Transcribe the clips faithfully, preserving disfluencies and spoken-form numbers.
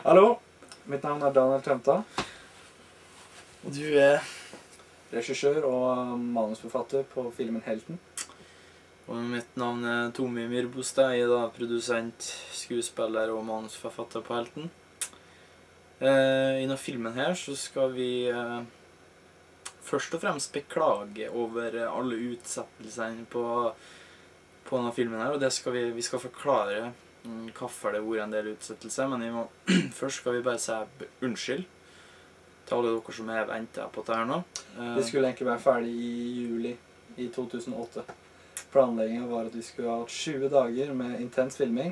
Hallo, mitt navn er Daniel Tømta. Du er regissør og manusforfatter på filmen Helten. Og mitt navn er Tomi Myrbostad. Jeg er da produsent, skuespiller og manusforfatter på Helten. Eh, I denne filmen her så skal vi eh, først og fremst beklage over alle utsettelsene på, på denne filmen her. Og det skal vi, vi skal forklare mm, hvorfor det har vært en del utsettelser, men vi må, først skal vi bare si unnskyld til alle dere som har ventet på dette her nå. Eh, Det skulle egentlig være ferdig i juli i to tusen og åtte. Planleggingen var at vi skulle ha hatt tjue dager med intens filming.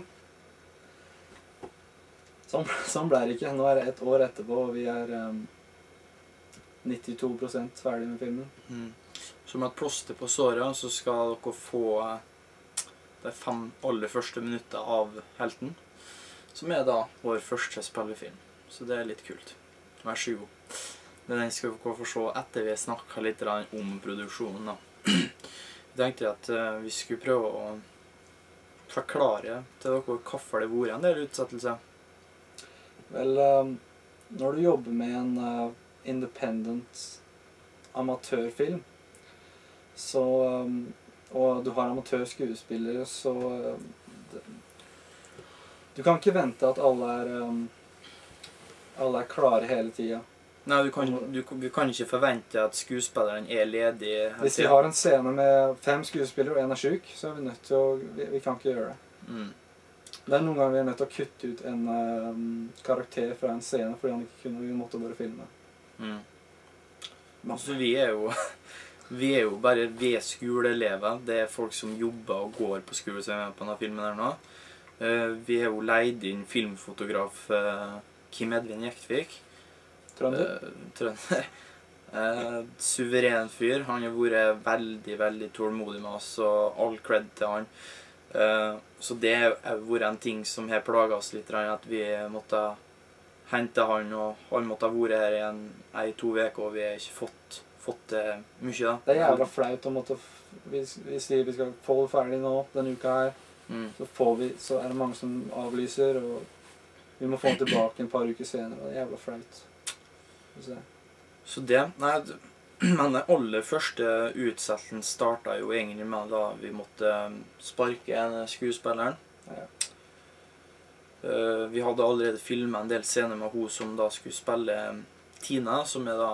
Sånn, sånn ble det ikke. Nå er det et år etterpå, og vi er um, nittito prosent ferdig med filmen. Mm. Som et plåster på såret, så skal dere få de fem aller første minutter av Helten, som er da vår første spillefilm. Så det er litt kult. Vær så god. Den skal dere få se etter vi har snakket litt om produksjonen da. Jeg tenkte at uh, vi skulle prøve å forklare til dere hvorfor det har vært en del utsettelser. Vel, um, når du jobber med en uh, independent amatørfilm, så, um, og du har amatørskuespillere, så uh, det, du kan ikke vente at alle er, um, alle er klare hele tiden. Nei, du kan, du, du kan ikke forvente at skuespilleren er ledig. Hvis vi har en scene med fem skuespillere og en er syk, så er vi nødt til å, vi, vi kan ikke gjøre det. Mm. Det er noen ganger vi er nødt til å kutte ut en um, karakter fra en scene, fordi han ikke kunne, vi måtte bare filme. Mm. Altså, vi er jo, vi er jo bare ved skoleelever. Det er folk som jobber og går på skole som er med på denne filmen her nå. Uh, vi har jo leid inn filmfotograf uh, Kim Edvin Jektvik. Trønder. Uh, trønder. Uh, suveren fyr. Han har vært veldig, veldig tålmodig med oss, og all cred til han. Uh, så det har vært en ting som har plaget oss litt, at vi måtte hente han, og han måtte ha vært her i en, en to uker, og vi har ikke fått, fått uh, mye da. Det er jævla flaut å måtte, vi, vi sier vi skal få det ferdig nå, denne uka her, mm. så, får vi, så er det mange som avlyser, og vi må få den tilbake en par uker senere, og det er jævla flaut. Så det, nei, men den aller første utsettelsen startet jo egentlig med da vi måtte sparke en skuespilleren. Ja. Uh, vi hadde allerede filmet en del scener med hun som da skulle spille Tina, som er da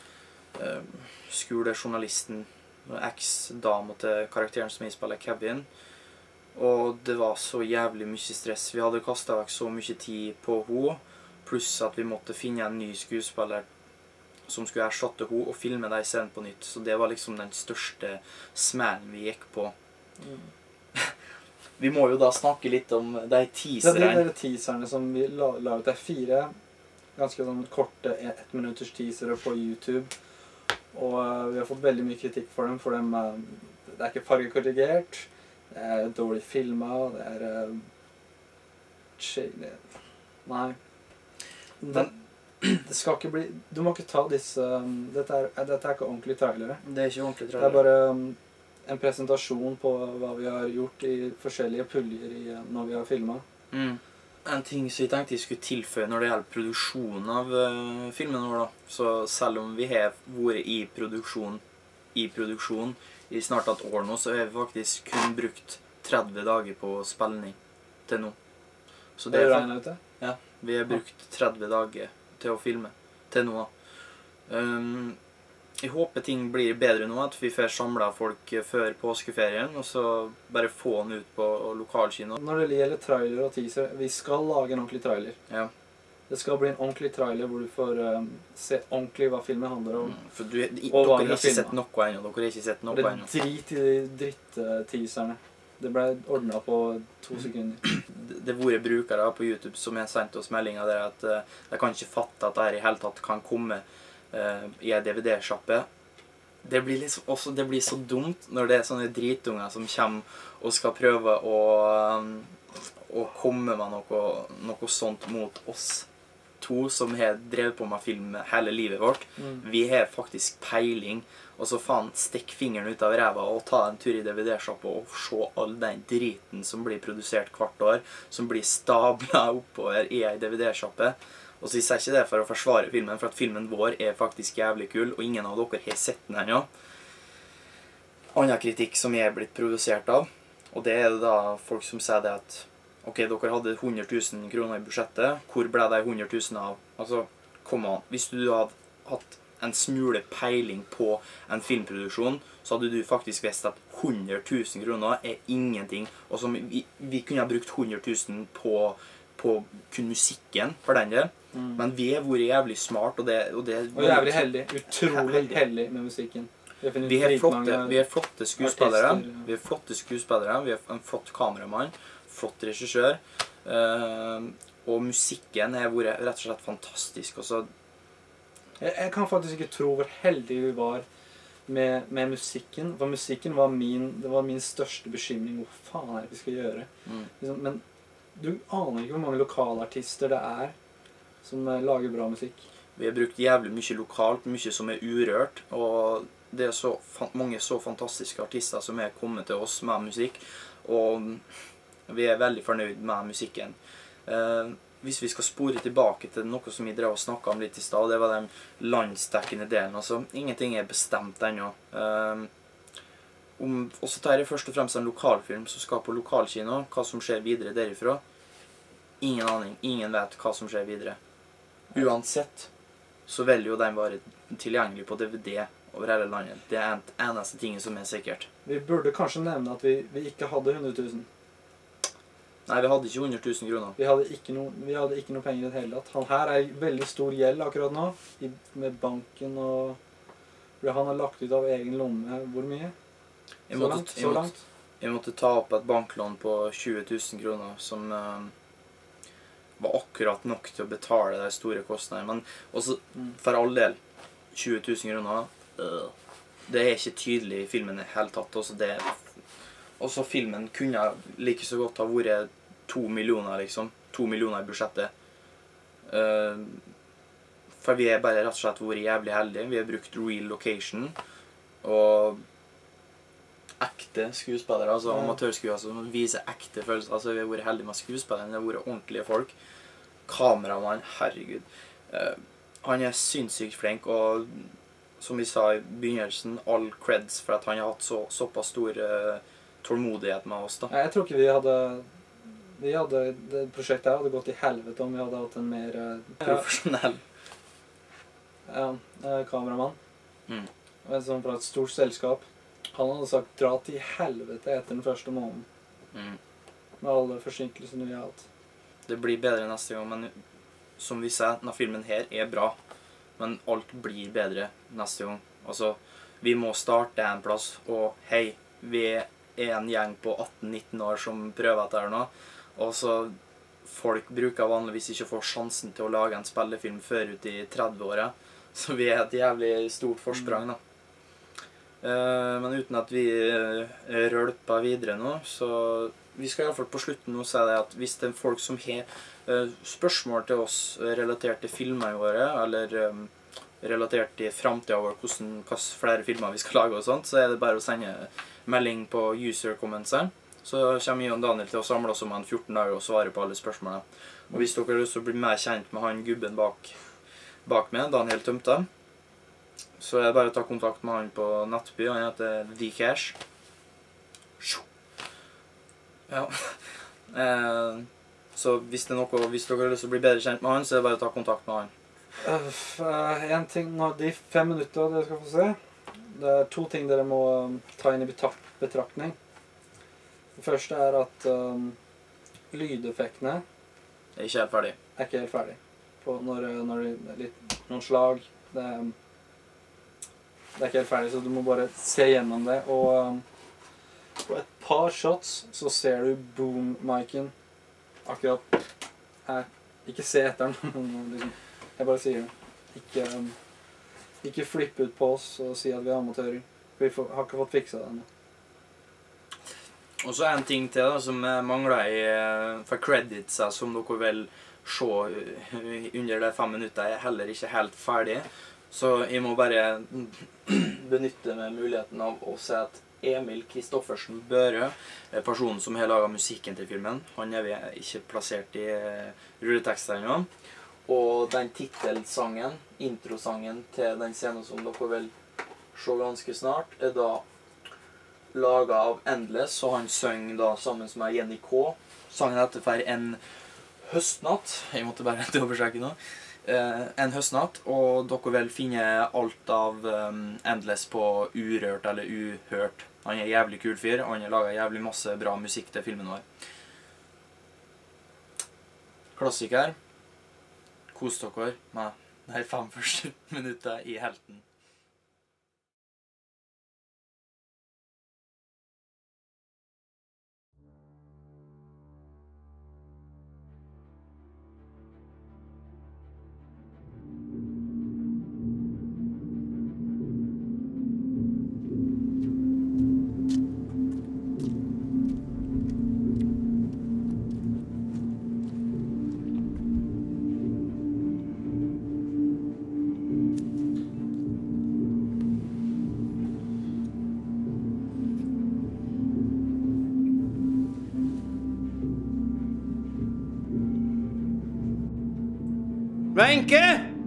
uh, skolejournalisten, eks-dame til karakteren som jeg spiller, Kevin. Og det var så jævlig mye stress. Vi hadde kastet vekk så mye tid på henne, pluss at vi måtte finne en ny skuespiller som skulle erstatte henne og filme de scenene på nytt. Så det var liksom den største smellen vi gikk på. Mm. Vi må jo da snakke litt om de teaserne. Det er de teaserne som vi la, la ut. Det er fire ganske sånn korte ett minutters teasere på YouTube. Og uh, vi har fått veldig mye kritikk for dem, for dem uh, det er ikke fargekorrigert, det er dårlig filmet, det er uh, Nei. Den, det skal ikke bli, du må ikke ta disse, um, dette, er, dette er ikke ordentlig trailere. Det er ikke ordentlig trailere. Det er bare um, en presentasjon på hva vi har gjort i forskjellige puljer i, uh, når vi har filmet. Mm. En ting som jeg tenkte jeg skulle tilføye når det gjelder produksjonen av uh, filmen vår da. Så selv om vi har vært i produksjon, i produksjon i snart et år nå, så har vi faktisk kun brukt tretti dager på spilling til nå. Så det er det regnet ut det? Ja, vi har brukt tretti dager til å filme til nå. Um, jeg håper ting blir bedre nå, at vi får samlet folk før påskeferien, og så bare få den ut på lokalkino. Når det gjelder trailer og teaser, vi skal lage en ordentlig trailer. Ja. Det skal bli en ordentlig trailer hvor du får um, se ordentlig hva filmen handler om. Mm, for du, de, dere har ikke sett noe ennå, dere har ikke sett noe ennå. Det er drit i de dritt-teaserne. Det ble ordnet på to sekunder. Det har vært brukere på YouTube som har sendt oss meldinger der at uh, de kan ikke fatte at dette i hele tatt kan komme uh, i en D V D-sjappe. Det blir liksom også, det blir så dumt når det er sånne dritunger som kommer og skal prøve å, um, å komme med noe, noe sånt mot oss. to som har drevet på med film hele livet vårt, Mm. vi har faktisk peiling. Og så faen, stikk fingeren ut av ræva og ta en tur i D V D-shoppa og se all den driten som blir produsert hvert år, som blir stablet oppover i ei D V D-shoppe. Og så jeg sier ikke det for å forsvare filmen, for at filmen vår er faktisk jævlig kul, og ingen av dere har sett den ennå. Annen kritikk som jeg er blitt produsert av, og det er da folk som sier det at ok, dere hadde hundre tusen kroner i budsjettet, hvor ble de hundre tusen av? Altså, kom an, hvis du hadde hatt en smule peiling på en filmproduksjon, så hadde du faktisk visst at hundre tusen kroner er ingenting, og som vi, vi kunne ha brukt hundre tusen på, på kun musikken, for den del. Mm. Men vi har vært jævlig smart, og det... Og, det, Og jævlig heldig. Utrolig Heldig. heldig med musikken. Vi har funnet Vi har flotte, dritmange vi har flotte skuespillere, artister, ja. vi har flotte skuespillere, vi har en flott kameramann, flott regissør, eh, og musikken har vært rett og slett fantastisk. Og så Jeg, jeg kan faktisk ikke tro hvor heldige vi var med, med musikken. For musikken var min, det var min største bekymring. Hva faen er det vi skal gjøre? mm. Liksom, men du aner ikke hvor mange lokalartister det er som eh, lager bra musikk. Vi har brukt jævlig mye lokalt, mye som er urørt, og det er så fan- mange så fantastiske artister som er kommet til oss med musikk, og vi er veldig fornøyd med musikken. Eh, hvis vi skal spore tilbake til noe som vi drev og snakket om litt i stad, det var den landsdekkende delen, altså. Ingenting er bestemt ennå. Eh, om, og så tar jeg først og fremst en lokalfilm som skal på lokalkino, hva som skjer videre derifra. Ingen aning, ingen vet hva som skjer videre. Uansett, så vil jo den være tilgjengelig på D V D over hele landet. Det er den eneste tingen som er sikkert. Vi burde kanskje nevne at vi, vi ikke hadde hundre tusen. Nei, vi hadde ikke hundre tusen kroner. Vi hadde ikke noe, vi hadde ikke noe penger i det hele tatt. Han her er i veldig stor gjeld akkurat nå, i, med banken og... fordi han har lagt ut av egen lomme. Hvor mye? Jeg Så måtte, langt? jeg Så måtte, langt? jeg måtte ta opp et banklån på tjue tusen kroner, som eh, var akkurat nok til å betale de store kostnadene. Men også, Mm. for all del, tjue tusen kroner, øh, det er ikke tydelig i filmen i hele tatt. Også det, også filmen kunne like så godt ha vært to millioner, liksom. To millioner i budsjettet. Eh, for vi er bare rett og slett vært jævlig heldige. Vi har brukt real location, og ekte skuespillere, altså Ja. amatørskuespillere som viser ekte følelser. Altså, vi har vært heldige med skuespillerne, det har vært ordentlige folk. Kameramann, herregud. Eh, han er sinnssykt flink, og som vi sa i begynnelsen, all creds for at han har hatt så, såpass stor eh, tålmodighet med oss, da. Nei, jeg tror ikke vi hadde... Vi hadde, det prosjektet her hadde gått i helvete om vi hadde hatt en mer... eh, Profesjonell. Ja, eh, kameramann. Mm. En sånn fra et stort selskap. Han hadde sagt dra til helvete etter den første måneden. Mm. Med alle forsinkelsene vi har hatt. Det blir bedre neste gang, men som vi sier, denne filmen her er bra. Men alt blir bedre neste gang. Altså, vi må starte en plass, og hei, vi er en gjeng på atten nitten år som prøver dette her nå. Og så, folk bruker vanligvis ikke å få sjansen til å lage en spillefilm før ut i tredve-året. Så vi er et jævlig stort forsprang, da. Eh, men uten at vi uh, rølper videre nå, så vi skal i hvert fall på slutten nå si det at hvis det er folk som har uh, spørsmål til oss relatert til filmene våre, eller um, relatert til fremtiden vår, hvordan, hvilke flere filmer vi skal lage og sånt, så er det bare å sende melding på user comments her. Så kommer jeg og Daniel til å samle oss om en fjorten dager og svare på alle spørsmålene. Og hvis dere har lyst til å bli mer kjent med han gubben bak, bak meg, Daniel Tømta, så er det bare å ta kontakt med han på Nettby. Han heter TheCash. Ja. Eh, så hvis, det er noe, hvis dere har lyst til å bli bedre kjent med han, så er det bare å ta kontakt med han. Uh, en ting, nå, de fem minutter dere skal få se, det er to ting dere må um, ta inn i betrak betraktning. Det første er at um, lydeffektene Jeg er ikke helt ferdig. er ikke helt ferdig. På når, når det er litt, noen slag, det er, det er ikke helt ferdig, så du må bare se gjennom det. Og um, på et par shots så ser du boom-miken akkurat her. Ikke se etter den, liksom. Jeg bare sier det. Ikke, um, ikke flippe ut på oss og si at vi er amatører. Vi får, har ikke fått fiksa det ennå. Og så er en ting til da, som mangler i, for credits, som dere vil se under de fem minutter er heller ikke helt ferdig. Så jeg må bare benytte meg muligheten av å si at Emil Kristoffersen Børø, personen som har laget musikken til filmen, han er vi ikke plassert i rulleteksten ennå. Og den titelsangen, introsangen til den scenen som dere vil se ganske snart, er da laget av Endless, og han søng da sammen med Jenny K. Sangen heter for En høstnatt, jeg måtte bare dobbeltsjekke nå. Eh, en høstnatt, og dere vil finne alt av um, Endless på Urørt eller Uhørt. Han er en jævlig kul fyr, og han har laget jævlig masse bra musikk til filmen vår. Klassiker. Kos dere med de fem første minutter i Helten. Wenche!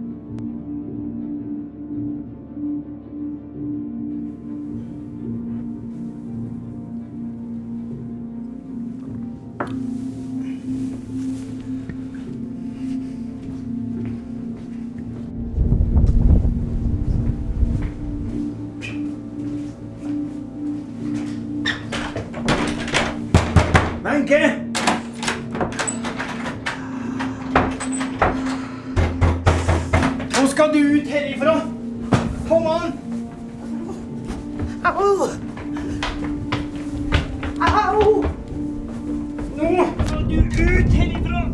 Wenche! Nå skal du ut herifra! Kom an! Au! Au! Nå skal du ut herifra!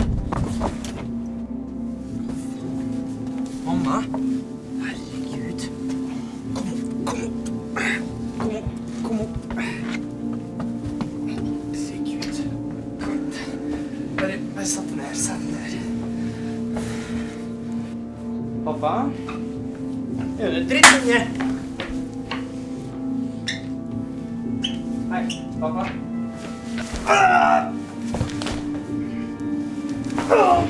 Mamma? Herregud. Kom opp, kom opp. Kom opp, kom opp. Herregud. Kom. Bare, bare sett ned, sett ned. Pappa? Er det drittunge? Hei, pappa. Ah! Ah!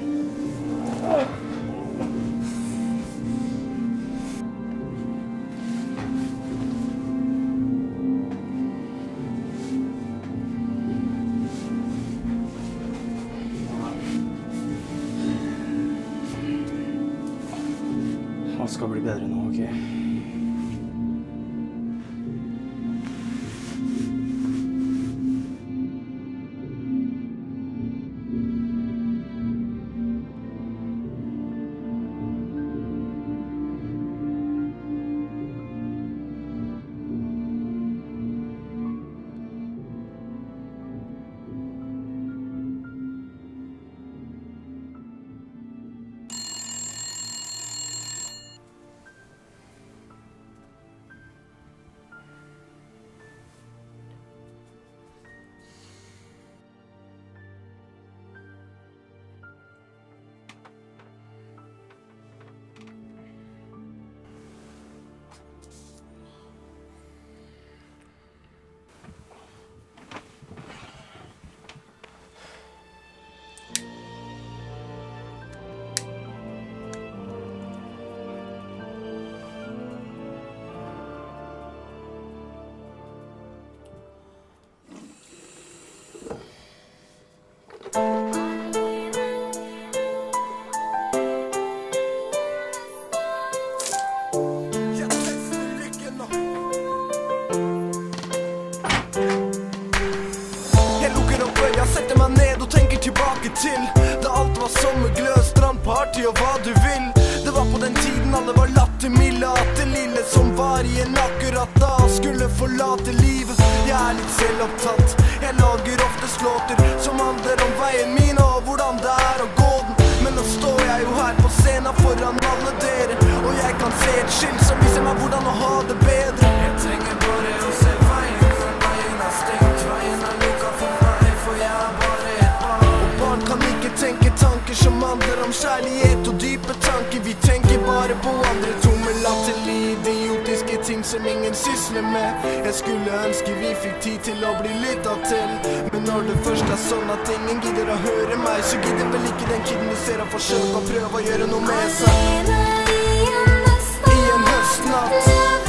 Alt skal bli bedre nå, ok? Til da alt var sommerglød, strandparty og hva du vil. Det var på den tiden alle var lattermilde, at det lille som var igjen akkurat da skulle forlate livet. Jeg er litt selvopptatt, jeg lager oftest låter som handler om veien min og hvordan det er å gå den. Men nå står jeg jo her på scenen foran alle dere, og jeg kan se et skilt som viser meg hvordan å ha det bedre. Jeg trenger bare å se veien, for veien er stengt, veien er lukket for meg, for jeg er bare et barn. Og barn kan ikke tenke tanker. saker som handler om kjærlighet og dype tanker. Vi tenker bare på andre, tomme latterlig, idiotiske ting som ingen sysler med. Jeg skulle ønske vi fikk tid til å bli lyttet til, men når det først er sånn at ingen gidder å høre meg, så gidder vel ikke den kiden du ser og forsøker å prøve å gjøre noe med seg. I en høstnatt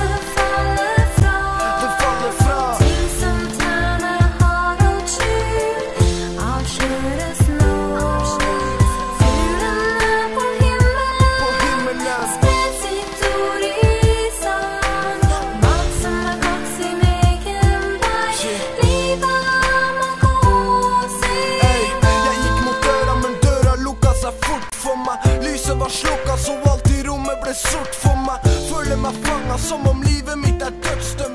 lyset var slukket, så alt i rommet ble sort for meg. Føler meg fanget som om livet mitt er dødsdømt.